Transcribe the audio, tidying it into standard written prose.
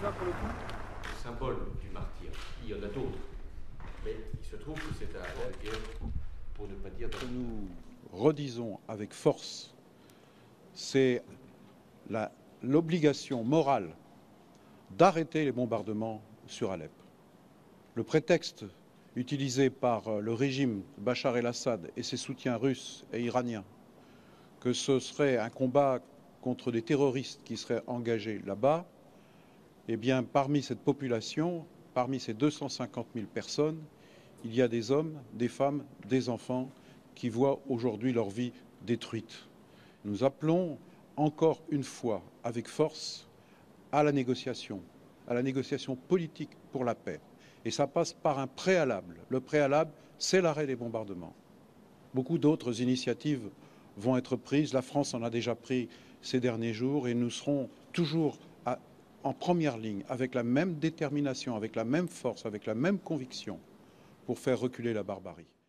Genève pour le coup? Le symbole du martyr. Il y en a d'autres. Mais il se trouve que c'est pour ne pas dire... Ce que nous redisons avec force, c'est l'obligation morale d'arrêter les bombardements sur Alep. Le prétexte utilisé par le régime Bachar el-Assad et ses soutiens russes et iraniens, que ce serait un combat contre des terroristes qui seraient engagés là-bas, eh bien, parmi cette population, parmi ces 250 000 personnes, il y a des hommes, des femmes, des enfants qui voient aujourd'hui leur vie détruite. Nous appelons encore une fois, avec force, à la négociation politique pour la paix. Et ça passe par un préalable. Le préalable, c'est l'arrêt des bombardements. Beaucoup d'autres initiatives vont être prises. La France en a déjà pris ces derniers jours et nous serons toujours en première ligne, avec la même détermination, avec la même force, avec la même conviction, pour faire reculer la barbarie.